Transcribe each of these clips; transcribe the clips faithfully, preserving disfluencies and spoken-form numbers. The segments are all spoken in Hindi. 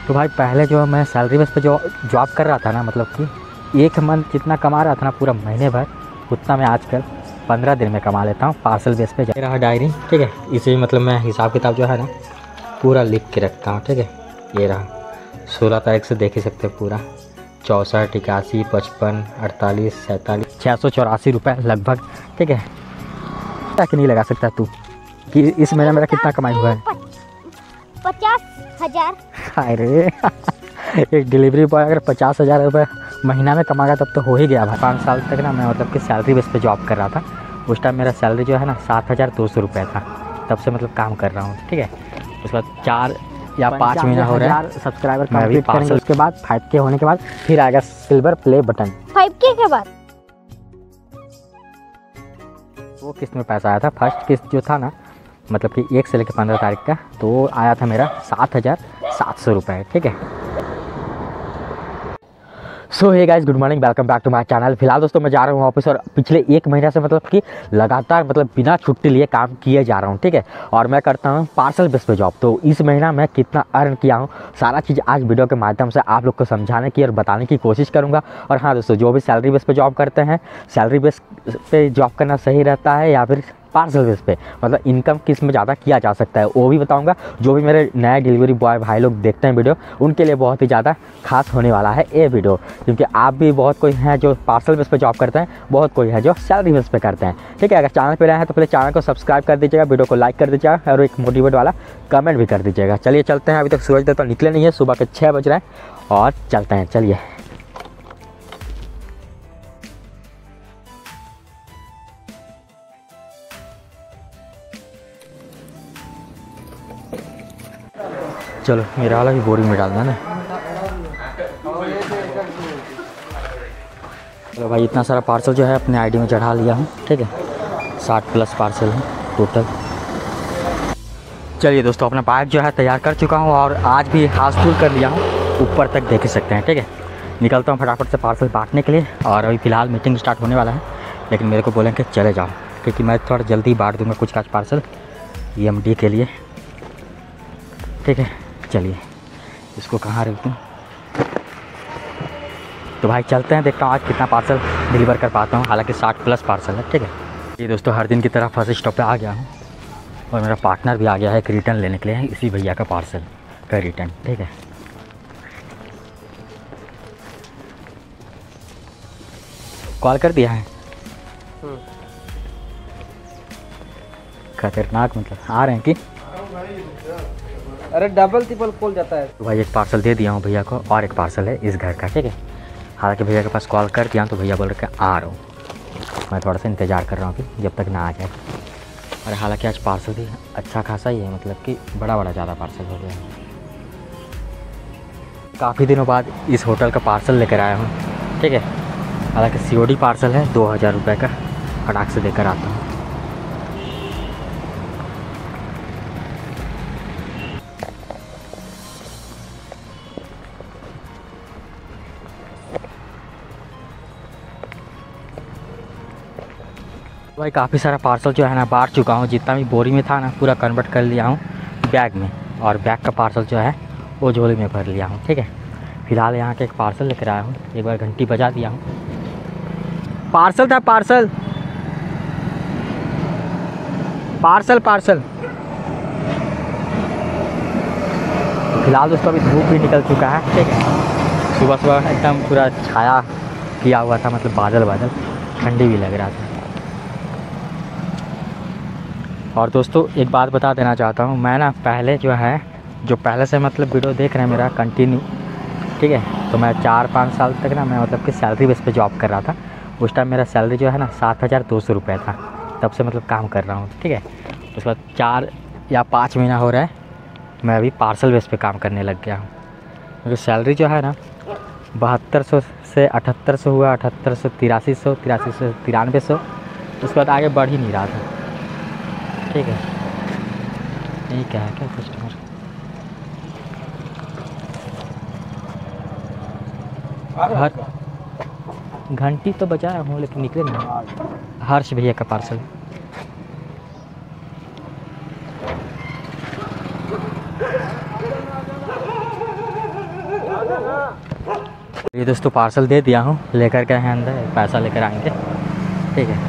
तो भाई पहले जो मैं सैलरी बेस पे जो जॉब कर रहा था ना, मतलब कि एक मंथ जितना कमा रहा था ना पूरा महीने भर, उतना मैं आजकल पंद्रह दिन में कमा लेता हूँ पार्सल बेस पे। ये रहा डायरी, ठीक है। इसे मतलब मैं हिसाब किताब जो है ना पूरा लिख के रखता हूँ, ठीक है। ये रहा सोलह तारीख से देख ही सकते हैं पूरा, चौंसठ इक्यासी पचपन अड़तालीस सैंतालीस छः सौ चौरासी रुपये लगभग, ठीक है। तक नहीं लगा सकता तू कि इस महीने मेरा कितना कमाई हुआ है? पचास हजार। अरे एक डिलीवरी बॉय अगर पचास हज़ार रुपये महीना में कमाएगा तब तो हो ही गया भाई। पाँच साल तक ना मैं मतलब कि सैलरी बेस पे जॉब कर रहा था। उस टाइम मेरा सैलरी जो है ना सात हज़ार दो सौ रुपये था। तब से मतलब काम कर रहा हूँ, ठीक है। उसके बाद चार या पाँच महीना हो रहा है सब्सक्राइबर कंप्लीट करेंगे, उसके बाद फाइव के होने के बाद फिर आएगा सिल्वर प्ले बटन। फाइव के के बाद वो किस्त में पैसा आया था। फर्स्ट किस्त जो था ना, मतलब कि एक से लेकर पंद्रह तारीख का, तो आया था मेरा सात हज़ार सात सौ रुपये, ठीक है। So hey guys, good morning, welcome back to my channel. फिलहाल दोस्तों मैं जा रहा हूँ ऑफिस और पिछले एक महीने से मतलब कि लगातार मतलब बिना छुट्टी लिए काम किए जा रहा हूँ, ठीक है। और मैं करता हूँ पार्सल बेस पे जॉब। तो इस महीना मैं कितना अर्न किया हूँ सारा चीज़ आज वीडियो के माध्यम से आप लोग को समझाने की और बताने की कोशिश करूँगा। और हाँ दोस्तों, जो भी सैलरी बेस पे जॉब करते हैं, सैलरी बेस पे जॉब करना सही रहता है या फिर पार्सल बेस पे, मतलब इनकम किस में ज़्यादा किया जा सकता है वो भी बताऊंगा। जो भी मेरे नए डिलीवरी बॉय भाई लोग देखते हैं वीडियो, उनके लिए बहुत ही ज़्यादा खास होने वाला है ये वीडियो, क्योंकि आप भी बहुत कोई हैं जो पार्सल बेस पे जॉब करते हैं, बहुत कोई है जो सैलरी बेस पे करते हैं, ठीक है। अगर चैनल पर रहे हैं तो पहले चैनल को सब्सक्राइब कर दीजिएगा, वीडियो को लाइक कर दीजिएगा और एक मोटिवेट वाला कमेंट भी कर दीजिएगा। चलिए चलते हैं, अभी तक सूरज देवता निकले नहीं है, सुबह के छः बज रहे हैं और चलते हैं, चलिए। चलो मेरा वाला भी बोरी में डालना ना। चलो भाई, इतना सारा पार्सल जो है अपने आईडी में चढ़ा लिया हूँ, ठीक है। साठ प्लस पार्सल है टोटल। चलिए दोस्तों, अपना बाइक जो है तैयार कर चुका हूँ और आज भी हाथ फुल कर लिया हूँ, ऊपर तक देख सकते हैं, ठीक है। निकलता हूँ फटाफट से पार्सल बांटने के लिए। और अभी फ़िलहाल मीटिंग स्टार्ट होने वाला है, लेकिन मेरे को बोलेंगे चले जाओ, क्योंकि मैं थोड़ा जल्दी बांट दूँगा कुछ काज पार्सल ई एम डी के लिए, ठीक है। चलिए इसको कहाँ रखते हैं, तो भाई चलते हैं, देखता हूँ आज कितना पार्सल डिलीवर कर पाता हूँ। हालांकि साठ प्लस पार्सल है, ठीक है। ये दोस्तों हर दिन की तरह फर्स्ट स्टॉप पे आ गया हूँ और मेरा पार्टनर भी आ गया है एक रिटर्न लेने के लिए, इसी भैया का पार्सल का रिटर्न, ठीक है। कॉल कर दिया है, खतरनाक, मतलब आ रहे हैं कि अरे डबल ट्रिपल कॉल जाता है। तो भाई एक पार्सल दे दिया हूँ भैया को और एक पार्सल है इस घर का, ठीक है। हालांकि भैया के पास कॉल कर दिया तो भैया बोल रहे आ रहा हूँ, मैं थोड़ा सा इंतज़ार कर रहा हूँ कि जब तक ना आ जाए। और हालांकि आज पार्सल भी अच्छा खासा ही है, मतलब कि बड़ा बड़ा ज़्यादा पार्सल हो गया है। काफ़ी दिनों बाद इस होटल का पार्सल लेकर आया हूँ, ठीक है। हालांकि सी ओ डी पार्सल है, दो हज़ार रुपये का फटाक से देकर आता हूँ। भाई काफ़ी सारा पार्सल जो है ना बांट चुका हूँ, जितना भी बोरी में था ना पूरा कन्वर्ट कर लिया हूँ बैग में, और बैग का पार्सल जो है वो झोली में भर लिया हूँ, ठीक है। फिलहाल यहाँ के एक पार्सल लेकर आया हूँ, एक बार घंटी बजा दिया हूँ। पार्सल था, पार्सल पार्सल पार्सल तो फिलहाल दोस्तों अभी धूप भी निकल चुका है, ठीक है। सुबह सुबह एकदम पूरा छाया किया हुआ था, मतलब बादल बादल, ठंडी भी लग रहा था। और दोस्तों एक बात बता देना चाहता हूँ, मैं ना पहले जो है जो पहले से मतलब वीडियो देख रहे हैं मेरा कंटिन्यू, ठीक है। तो मैं चार पाँच साल तक ना मैं मतलब कि सैलरी बेस पे जॉब कर रहा था। उस टाइम मेरा सैलरी जो है ना सात हज़ार दो सौ रुपये था। तब से मतलब काम कर रहा हूँ, ठीक है। उसके बाद चार या पाँच महीना हो रहा है मैं अभी पार्सल बेस पे काम करने लग गया हूँ, क्योंकि सैलरी जो है ना बहत्तर सौ से अठहत्तर सौ हुआ, अठहत्तर सौ तिरासी सौ तिरासी सौ तिरानवे सौ, उसके बाद आगे बढ़ ही नहीं रहा था, ठीक है। यही क्या है क्या कस्टमर हर घंटी तो बजाया हूँ लेकिन निकले नहीं। हर्ष भैया का पार्सल, ये दोस्तों पार्सल दे दिया हूँ, लेकर गए हैं अंदर, पैसा लेकर आएंगे, ठीक है।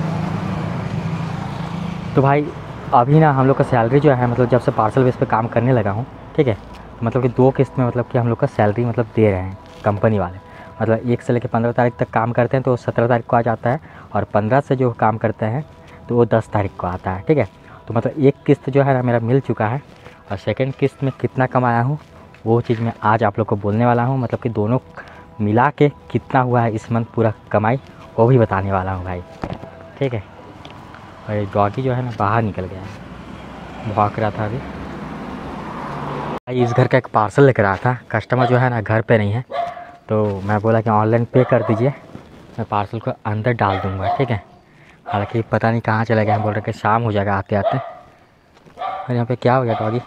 तो भाई अभी ना हम लोग का सैलरी जो है मतलब जब से पार्सल बेस पे काम करने लगा हूँ, ठीक है, मतलब कि दो किस्त में मतलब कि हम लोग का सैलरी मतलब दे रहे हैं कंपनी वाले। मतलब एक से लेकर पंद्रह तारीख तक काम करते हैं तो सत्रह तारीख को आ जाता है, और पंद्रह से जो काम करते हैं तो वो दस तारीख को आता है, ठीक है। तो मतलब एक किस्त जो है ना मेरा मिल चुका है, और सेकंड किस्त में कितना कमाया हूँ वो चीज़ मैं आज आप लोग को बोलने वाला हूँ। मतलब कि दोनों मिला के कितना हुआ है इस मंथ पूरा कमाई, वो भी बताने वाला हूँ भाई, ठीक है। और ये डॉगी जो है ना बाहर निकल गया है, भौंक रहा था अभी। भाई इस घर का एक पार्सल लेकर आया था, कस्टमर जो है ना घर पे नहीं है, तो मैं बोला कि ऑनलाइन पे कर दीजिए, मैं पार्सल को अंदर डाल दूँगा, ठीक है। हालांकि पता नहीं कहाँ चले गए हैं, बोल रहे कि शाम हो जाएगा आते आते। और यहाँ पे क्या हो गया डॉगी,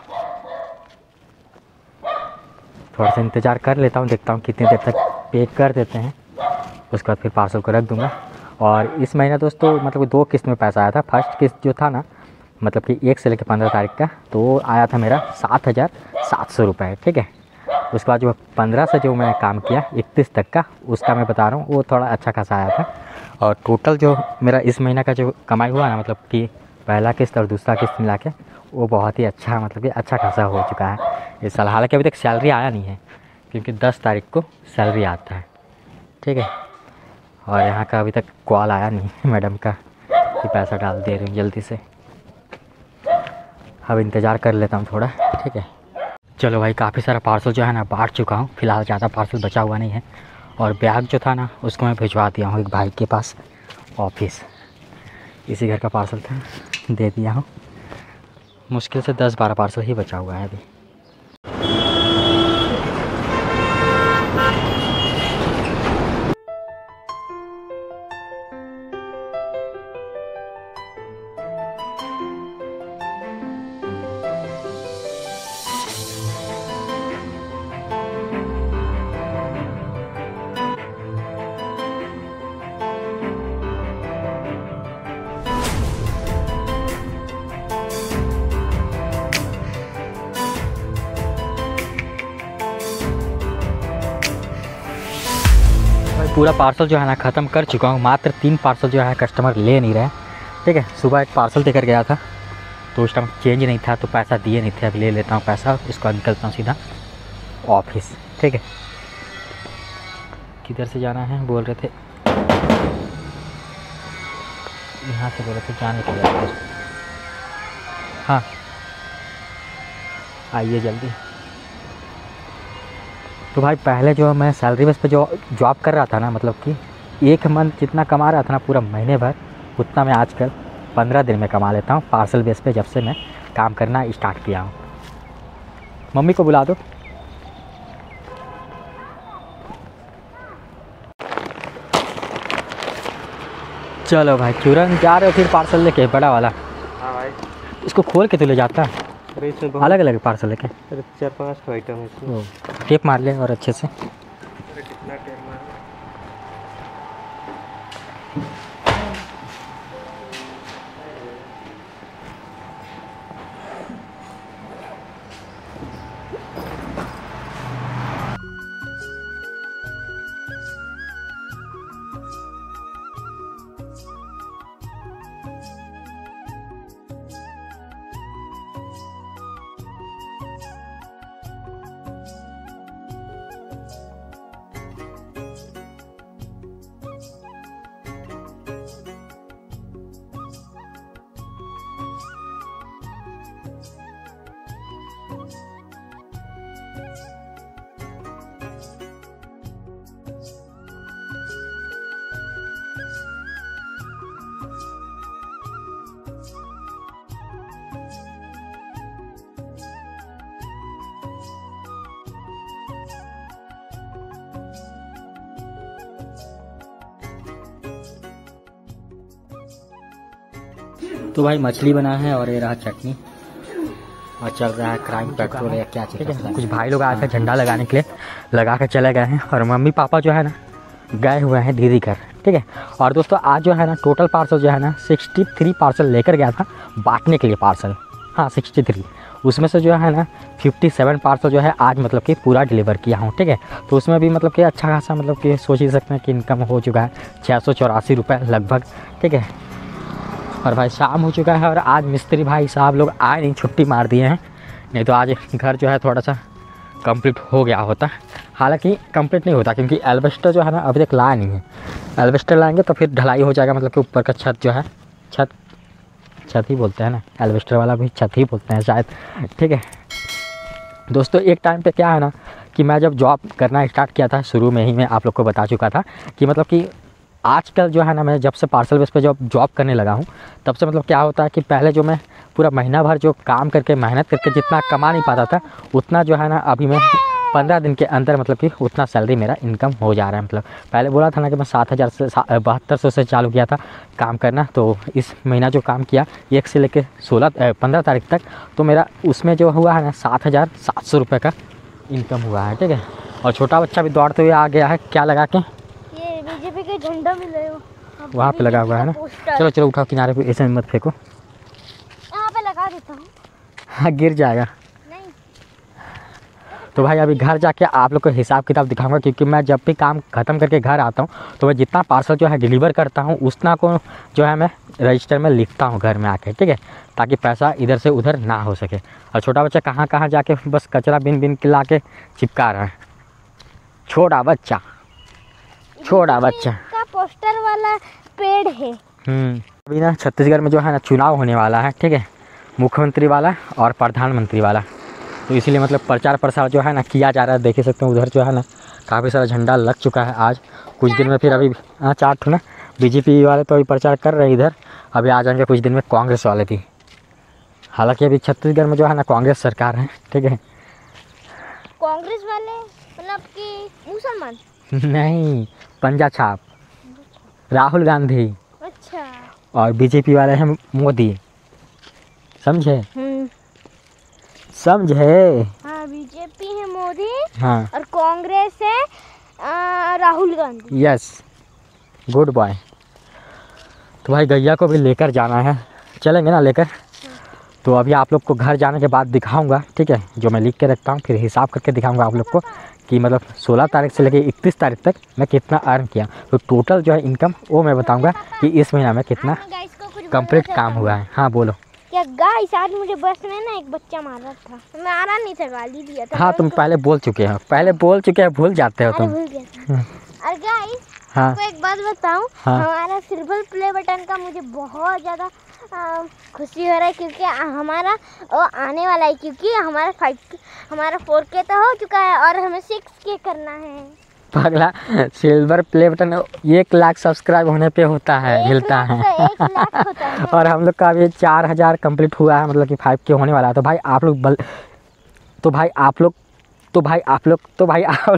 थोड़ा सा इंतज़ार कर लेता हूँ, देखता हूँ कितनी देर तक पे कर देते हैं, उसके बाद फिर पार्सल को रख दूँगा। और इस महीना दोस्तों मतलब दो किस्त में पैसा आया था। फर्स्ट किस्त जो था ना मतलब कि एक से लेकर पंद्रह तारीख का, तो वो आया था मेरा सात हज़ार सात सौ रुपये, ठीक है। उसके बाद जो पंद्रह से जो मैं काम किया इकतीस तक का, उसका मैं बता रहा हूँ वो थोड़ा अच्छा खासा आया था। और टोटल जो मेरा इस महीना का जो कमाई हुआ ना मतलब कि पहला किस्त और दूसरा किस्त मिला के, वो बहुत ही अच्छा मतलब कि अच्छा खासा हो चुका है इस साल। हालांकि अभी तक सैलरी आया नहीं है, क्योंकि दस तारीख को सैलरी आता है, ठीक है। और यहाँ का अभी तक कॉल आया नहीं है मैडम का कि पैसा डाल दे रही हूँ जल्दी से। अब इंतज़ार कर लेता हूँ थोड़ा, ठीक है। चलो भाई काफ़ी सारा पार्सल जो है ना बांट चुका हूँ, फ़िलहाल ज़्यादा पार्सल बचा हुआ नहीं है। और बैग जो था ना उसको मैं भिजवा दिया हूँ एक भाई के पास ऑफिस, इसी घर का पार्सल था, दे दिया हूँ। मुश्किल से दस बारह पार्सल ही बचा हुआ है अभी। पूरा पार्सल जो है ना ख़त्म कर चुका हूँ, मात्र तीन पार्सल जो है कस्टमर ले नहीं रहे, ठीक है। सुबह एक पार्सल देकर गया था तो उस टाइम चेंज नहीं था तो पैसा दिए नहीं थे, अब ले लेता हूँ पैसा, इसके बाद निकलता हूँ सीधा ऑफिस, ठीक है। किधर से जाना है बोल रहे थे, यहाँ से बोल रहे थे जाने के लिए। हाँ आइए जल्दी। तो भाई पहले जो मैं सैलरी बेस पे जो जॉब कर रहा था ना मतलब कि एक मंथ जितना कमा रहा था ना पूरा महीने भर, उतना मैं आजकल पंद्रह दिन में कमा लेता हूँ पार्सल बेस पे, जब से मैं काम करना स्टार्ट किया हूँ। मम्मी को बुला दो। चलो भाई तुरंत जा रहे हो फिर पार्सल लेके बड़ा वाला? हाँ भाई। इसको खोल के तो ले जाता है, अरे इसमें अलग अलग पार्सल लेके। अरे चार पाँच तो आइटम है इसमें। टेप मार ले और अच्छे से। अरे कितना टेप मार। तो भाई मछली बना है और ये रहा चटनी, और चल रहा है क्राइम पेट्रोल या क्या चीज़ है। कुछ भाई लोग आए थे झंडा लगाने के लिए, लगा कर चले गए हैं, और मम्मी पापा जो है ना गए हुए हैं दीदी घर, ठीक है। और दोस्तों आज जो है ना टोटल पार्सल जो है ना सिक्सटी थ्री पार्सल लेकर गया था बांटने के लिए पार्सल, हाँ सिक्सटी थ्री। उसमें से जो है ना फिफ्टी सेवन पार्सल जो है आज मतलब कि पूरा डिलीवर किया हूँ, ठीक है। तो उसमें भी मतलब कि अच्छा खासा मतलब कि सोच ही सकते हैं कि इनकम हो चुका है छः सौ चौरासी रुपये लगभग, ठीक है। और भाई शाम हो चुका है और आज मिस्त्री भाई साहब लोग आए नहीं, छुट्टी मार दिए हैं, नहीं तो आज घर जो है थोड़ा सा कंप्लीट हो गया होता। हालांकि कंप्लीट नहीं होता क्योंकि एल्वेस्टर जो है ना अभी तक लाया नहीं है। एल्वेस्टर लाएंगे तो फिर ढलाई हो जाएगा, मतलब कि ऊपर का छत जो है, छत छत ही बोलते हैं ना, एल्वेस्टर वाला भी छत ही बोलते हैं शायद, ठीक है। दोस्तों एक टाइम पे क्या है ना कि मैं जब जॉब करना स्टार्ट किया था, शुरू में ही मैं आप लोग को बता चुका था कि मतलब कि आजकल जो है ना मैं जब से पार्सल बेस पे जब जॉब करने लगा हूँ तब से मतलब क्या होता है कि पहले जो मैं पूरा महीना भर जो काम करके मेहनत करके जितना कमा नहीं पाता था, उतना जो है ना अभी मैं पंद्रह दिन के अंदर मतलब कि उतना सैलरी मेरा इनकम हो जा रहा है। मतलब पहले बोला था ना कि मैं सात हज़ार से बहत्तर सौ से चालू किया था काम करना, तो इस महीना जो काम किया एक से लेकर सोलह पंद्रह तारीख तक, तो मेरा उसमें जो हुआ है ना सात हज़ार सात सौ रुपये का इनकम हुआ है, ठीक है। और छोटा बच्चा भी दौड़ते हुए आ गया है, क्या लगा के ये बीजेपी के झंडा मिले हो वहाँ पे लगा हुआ है ना। चलो चलो उठाओ, किनारे पे ऐसे मत फेंको, यहाँ पे लगा देता हूँ। हाँ गिर जाएगा। नहीं तो भाई अभी घर जाके आप लोग को हिसाब किताब दिखाऊंगा, क्योंकि मैं जब भी काम ख़त्म करके घर आता हूँ तो मैं जितना पार्सल जो है डिलीवर करता हूँ उतना को जो है मैं रजिस्टर में लिखता हूँ घर में आके, ठीक है, ताकि पैसा इधर से उधर ना हो सके। और छोटा बच्चा कहाँ कहाँ जाके बस कचरा बिन बिन के ला के चिपका रहा है, छोटा बच्चा छोटा बच्चा का पोस्टर वाला पेड़ है। हम्म अभी ना छत्तीसगढ़ में जो है ना चुनाव होने वाला है, ठीक है, मुख्यमंत्री वाला और प्रधानमंत्री वाला, तो इसीलिए मतलब प्रचार प्रसार जो है ना किया जा रहा है। देख ही सकते हैं उधर जो है ना काफ़ी सारा झंडा लग चुका है। आज कुछ दिन में फिर अभी हाँ चार ठो ना बीजेपी वाले तो अभी प्रचार कर रहे हैं इधर, अभी आ जाएंगे कुछ दिन में कांग्रेस वाले भी। हालांकि अभी छत्तीसगढ़ में जो है ना कांग्रेस सरकार है, ठीक है। कांग्रेस वाले मतलब कि मुसलमान? नहीं, पंजा छाप राहुल गांधी, अच्छा। और बीजेपी वाले हैं मोदी, समझे हम्म समझे हाँ, बीजेपी है मोदी हाँ और कांग्रेस है आ, Rahul Gandhi. Yes good boy. तो भाई गैया को भी लेकर जाना है, चलेंगे ना लेकर। तो अभी आप लोग को घर जाने के बाद दिखाऊंगा, ठीक है, जो मैं लिख के रखता हूँ, फिर हिसाब करके दिखाऊंगा आप लोग को कि मतलब सोलह तारीख से लेकर इकतीस तारीख तक मैं कितना अर्न किया। तो टोटल जो है इनकम वो मैं बताऊंगा कि इस महीना में कितना गाइस को कुछ कंप्लीट बोलना काम चाहता हुआ है। हाँ बोलो। क्या गाइस, आज मुझे बस में ना एक बच्चा मारा था, मैं आ रहा नहीं था, गाली दिया था। हाँ मैं तुम उसको- पहले बोल चुके हो, पहले बोल चुके हैं, भूल जाते हो अरे तुम। भूल गया था। और गाइस हाँ आपको एक बात बताऊं, हाँ। हमारा सिल्वर प्ले बटन का मुझे बहुत ज़्यादा आ, खुशी हो रहा है, क्योंकि हमारा वो आने वाला है, क्योंकि हमारा फाइव हमारा फोर के तो हो चुका है और हमें सिक्स के करना है। पगला, सिल्वर प्ले बटन एक लाख सब्सक्राइब होने पे होता है, एक मिलता लाख है। से एक लाख होता है। और हम लोग का अभी चार हज़ार कम्प्लीट हुआ है, मतलब कि फाइव के होने वाला है। तो भाई आप लोग बल तो भाई आप लोग तो भाई आप लोग तो भाई आप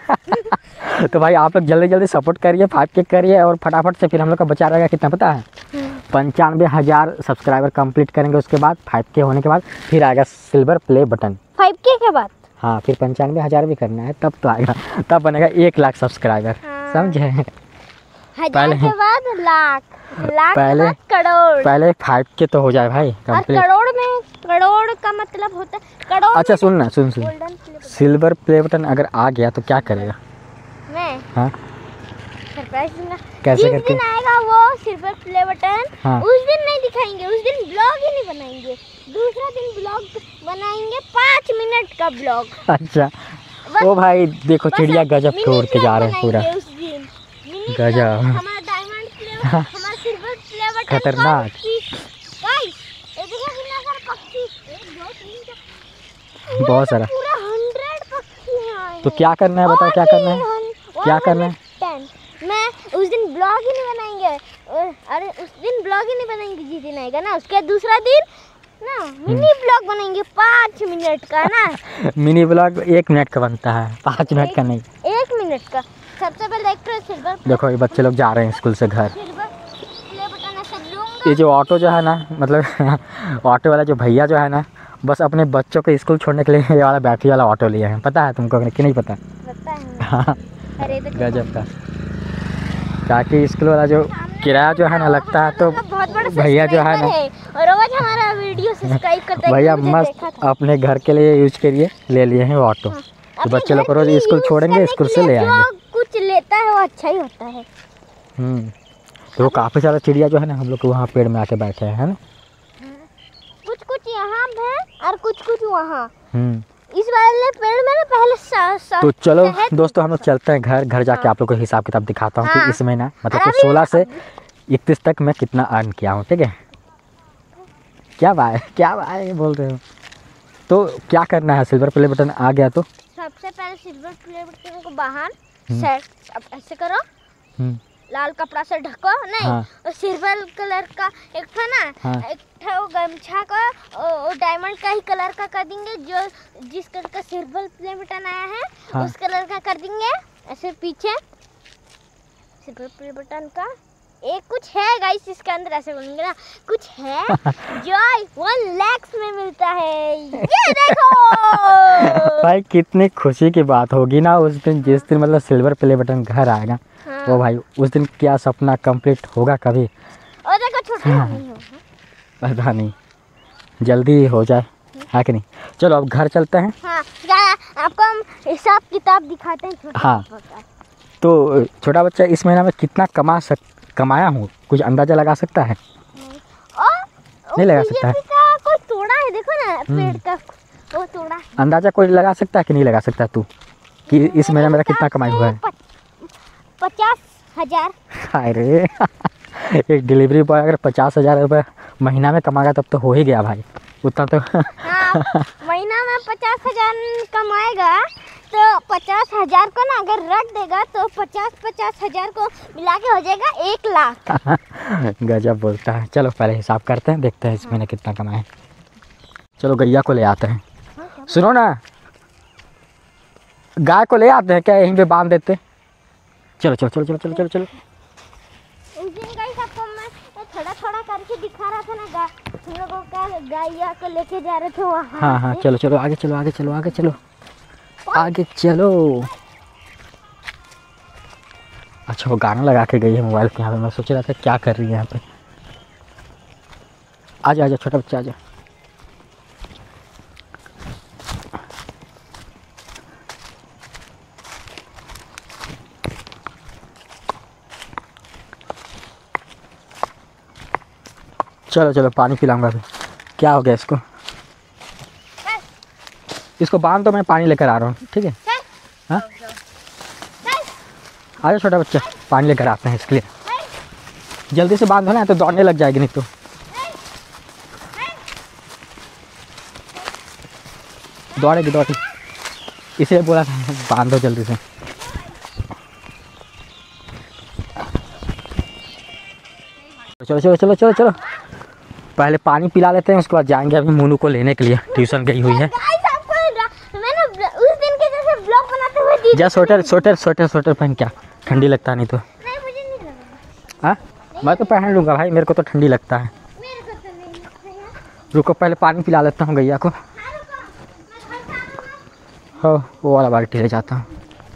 लोग तो भाई आप लोग जल्दी जल्दी सपोर्ट करिए, फाइव के करिए, और फटाफट से फिर हम लोग का बचा रहेगा कितना पता है, पंचानवे हज़ार सब्सक्राइबर कंप्लीट करेंगे, उसके बाद फाइव के होने के बाद फिर आएगा सिल्वर प्ले बटन। फाइव के के बाद हाँ फिर पंचानवे हज़ार भी करना है, तब तो आएगा, तब बनेगा एक लाख सब्सक्राइबर, हाँ। समझे। हजार पहले- के बाद लाख, लाख के पहले- बाद करोड़, पहले फाइव के तो हो जाए भाई और कंप्लीट। करोड़ में करोड़ का मतलब होता है करोड़। अच्छा सुन ना, सुन सुन golden play button. Silver play button अगर आ गया तो क्या करेगा? मैं हाँ सरप्राइज दूंगा। कैसे जिस करके? दिन आएगा वो सिल्वर प्ले बटन, हाँ। उस दिन नहीं दिखाएंगे, उस दिन ब्लॉग ही नहीं बनाएंगे, दूसरा दिन ब्लॉग बनाएंगे, पाँच मिनट का ब्लॉग। अच्छा बस- ओ भाई देखो बस चिड़िया गजब मिनी तोड़ के जा ब्लॉग रहे हैं पूरा, बनाएंगे उस दिन। मिनी गजब। ब्लॉग, हमारा डायमंड प्ले बटन, हमारा सिल्वर प्ले बटन, खतरनाक। गाइस ये देखो कितना सारा पक्षी, एक दो तीन चार, बहुत सारा। पूरा हंड्रेड पक्षी हैं। तो क्या करना है बताओ, क्या करना है, क्या करना है? टेन। मैं उस दिन ब्लॉग ही नहीं बनाएंगे, अ- अरे उस दिन ब्लॉग ही नहीं बनाएंगे जिस दिन आएगा ना, उसके दूसरा दिन ना मिनी ब्लॉग बनाएंगे पाँच मिनट का ना। मिनी ब्लॉग एक मिनट का बनता है, पाँच मिनट का नहीं। एक मिनट का। सबसे पहले एक तो सिल्वर देखो ये बच्चे लोग जा रहे हैं स्कूल से घर। सिल्वर प्ले बटन ऐसा लूंगा। ये जो ऑटो जो है ना, मतलब ऑटो वाला जो भैया जो है ना, बस अपने बच्चों को स्कूल छोड़ने के लिए ये वाला बैटरी वाला ऑटो लिया है, पता है तुमको कि नहीं पता? पता है। हाँ अरे तो गजब का, ताकि स्कूल वाला जो सामने किराया जो है ना लगता है तो बहुत बड़ा भैया जो है ना और रोज हमारा वीडियो सब्सक्राइब करता है। भैया मुझे मस्त देखा था। अपने घर के लिए यूज के लिए ले लिए हैं ऑटो। हाँ। तो अपने बच्चे लोग को घर रोज के लिए स्कूल यूज छोड़ेंगे, करने स्कूल के से ले लिए आएंगे। जो कुछ लेता है वो अच्छा ही होता है। हम्म तो काफ़ी सारा चिड़िया जो है ना हम लोग वहाँ पेड़ में आके बैठे हैं, है ना। कुछ कुछ यहाँ है और कुछ कुछ वहाँ। हम्म इस वाले पेड़ में ना पहले सा, सा, तो चलो शहद- दोस्तों हम लोग चलते हैं घर। घर जाके आप लोग को हिसाब किताब दिखाता हूँ हाँ। कि इस महीना मतलब और कि सोलह से इकतीस तक मैं कितना अर्न किया हूँ, ठीक है। क्या भाई क्या भाई बोल रहे हो। तो क्या करना है, सिल्वर प्ले बटन आ गया तो सबसे पहले सिल्वर प्ले बटन को बाहर सेट अब ऐसे करो, हम्म, लाल कपड़ा से ढको नहीं। हाँ। और सिल्वर कलर का एक था ना, हाँ। एक था वो गमछा का और डायमंड का ही कलर का कर देंगे। जो जिस कलर का सिल्वर प्ले बटन आया है हाँ। उस कलर का कर देंगे ऐसे पीछे सिल्वर प्ले बटन का। एक कुछ है गाइस इसके अंदर, ऐसे बोलेंगे ना कुछ है जो वन लैक्स में मिलता है। ये देखो भाई कितनी खुशी की बात होगी ना उस दिन, जिस दिन मतलब सिल्वर प्ले बटन घर आएगा। हाँ। वो भाई उस दिन क्या सपना कंप्लीट होगा कभी, और देखो छोटा हाँ। नहीं होगा। पता नहीं, जल्दी हो जाए, है कि नहीं। चलो अब घर चलते हैं। हाँ जा- आपको हम हिसाब किताब दिखाते हैं छोटा हाँ। बच्चा। तो छोटा बच्चा इस महीना में कितना कमा सक कमाया हूँ, कुछ अंदाजा लगा सकता है? और नहीं लगा सकता है। बीजेपी का कोई तोड़ा है, देखो ना पेड़ का वो तोड़ा है। अंदाजा कोई लगा सकता है कि नहीं लगा सकता तू कि इस महीने मेरा कितना कमाई हुआ है? पच- पचास हजार। अरे एक डिलीवरी बॉय अगर पचास हज़ार रुपये महीना में कमाएगा तब तो हो ही गया भाई, उतना तो हाँ महीना में पचास हजार कमाएगा तो पचास हजार को ना अगर रख देगा तो पचास पचास हजार को मिला के हो जाएगा एक लाख। गजब बोलता है। चलो पहले हिसाब करते हैं, देखते हैं इस महीने कितना कमाए। चलो गैया को ले आते हैं। सुनो ना, गाय को ले आते हैं क्या, यहीं पे बांध देते। चलो चलो चलो चलो चलो चलो चलो उस दिन गाइस आपको मैं थोड़ा थोड़ा करके दिखा रहा था ना, गा हम लोगों का गैया को लेके जा रहे थे वहाँ। हाँ हाँ चलो चलो आगे चलो आगे चलो आगे चलो आगे चलो। अच्छा वो गाना लगा के गई है मोबाइल के यहाँ पे, मैं सोच रहा था क्या कर रही है यहाँ पे। आजा आजा छोटा बच्चा आजा। चलो चलो पानी पिलाऊंगा अभी। क्या हो गया इसको, इसको बांध दो, मैं पानी लेकर आ रहा हूँ, ठीक है। हाँ आजा छोटा बच्चा, पानी लेकर आते हैं इसके लिए। जल्दी से बांधो ना तो दौड़ने लग जाएगी नहीं तो। दौड़ेगी दौड़ेगी, इसलिए बोला था बांधो जल्दी से। चलो चलो चलो चलो चलो पहले पानी पिला लेते हैं, उसके बाद जाएंगे अभी मोनू को लेने के लिए, ट्यूशन गई हुई है। गाइस आपको रा- मैंने ब्ल- उस दिन के जैसे ब्लॉग बनाते हुए दी। जा स्वेटर स्वेटर स्वेटर स्वेटर पहन, क्या ठंडी लगता नहीं तो। नहीं मुझे नहीं लगा। हाँ मैं तो पहन लूँगा भाई, मेरे को तो ठंडी लगता है। मेरे को तो नहीं लगता है। रुको पहले पानी पिला लेता हूँ गैया को। हाँ, रुको, मैं घर से आऊँगा। हो वो वाला बाल्टी ले जाता हूँ।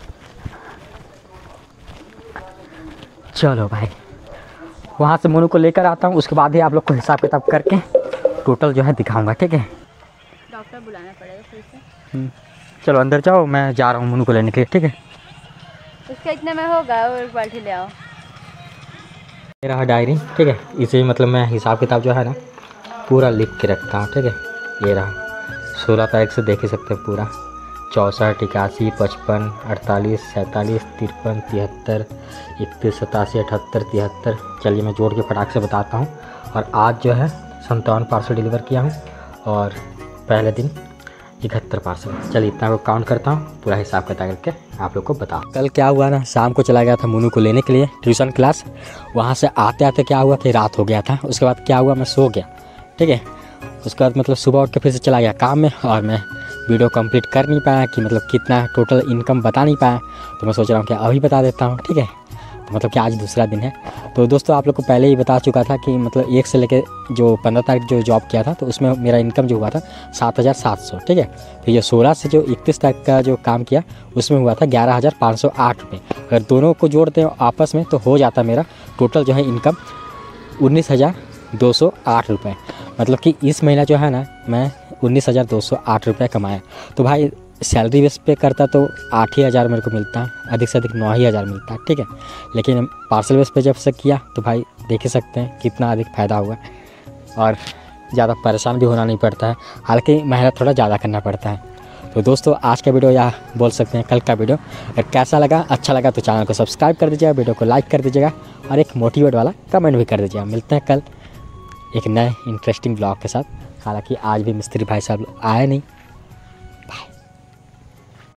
चलो भाई वहाँ से मोनू को लेकर आता हूँ, उसके बाद ही आप लोग को हिसाब किताब करके टोटल जो है दिखाऊंगा, ठीक है। डॉक्टर बुलाना पड़ेगा फिर से। हम्म, चलो अंदर जाओ, मैं जा रहा हूँ मोनू को लेने के लिए, ठीक है। उसका इतने में होगा और एक बाल्टी ले आओ। ये रहा डायरी, ठीक है। इसे मतलब मैं हिसाब किताब जो है ना पूरा लिख के रखता हूँ, ठीक है। ये रहा सोलह तारीख से देख ही सकते हैं पूरा, चौंसठ इक्यासी पचपन अड़तालीस सैंतालीस तिरपन तिहत्तर इकतीस सतासी अठहत्तर तिहत्तर। चलिए मैं जोड़ के फटाक से बताता हूँ। और आज जो है संतावन पार्सल डिलीवर किया हूँ और पहले दिन इकहत्तर पार्सल। चलिए इतना को काउंट करता हूँ, पूरा हिसाब किताब करके आप लोग को बता। कल क्या हुआ ना, शाम को चला गया था मोनू को लेने के लिए ट्यूशन क्लास। वहाँ से आते आते क्या हुआ कि रात हो गया था। उसके बाद क्या हुआ, मैं सो गया, ठीक है। उसके बाद मतलब सुबह उठ के फिर से चला गया काम में और मैं वीडियो कंप्लीट कर नहीं पाया कि मतलब कितना टोटल इनकम बता नहीं पाया। तो मैं सोच रहा हूँ कि अभी बता देता हूँ, ठीक है। तो मतलब कि आज दूसरा दिन है। तो दोस्तों आप लोग को पहले ही बता चुका था कि मतलब एक से लेके जो पंद्रह तारीख जो जॉब किया था तो उसमें मेरा इनकम जो हुआ था सात हज़ार सात सौ, ठीक है। फिर ये सोलह से जो इकतीस तारीख का जो काम किया उसमें हुआ था ग्यारह हज़ार पाँच सौ आठ रुपये। अगर दोनों को जोड़ते हैं आपस में तो हो जाता मेरा टोटल जो है इनकम उन्नीस हज़ार दो सौ आठ रुपये, मतलब कि इस महीना जो है ना मैं उन्नीस हज़ार दो सौ आठ रुपये कमाया। तो भाई सैलरी बेस पे करता तो आठ ही हज़ार मेरे को मिलता, अधिक से अधिक नौ ही हज़ार मिलता, ठीक है। लेकिन पार्सल बेस पे जब से किया तो भाई देख ही सकते हैं कितना अधिक फ़ायदा हुआ और ज़्यादा परेशान भी होना नहीं पड़ता है, हालांकि मेहनत थोड़ा ज़्यादा करना पड़ता है। तो दोस्तों आज का वीडियो या बोल सकते हैं कल का वीडियो अगर कैसा लगा, अच्छा लगा तो चैनल को सब्सक्राइब कर दीजिएगा, वीडियो को लाइक कर दीजिएगा और एक मोटिवेट वाला कमेंट भी कर दीजिएगा। मिलते हैं कल एक नए इंटरेस्टिंग ब्लॉग के साथ। हालांकि आज भी मिस्त्री भाई साहब आए नहीं,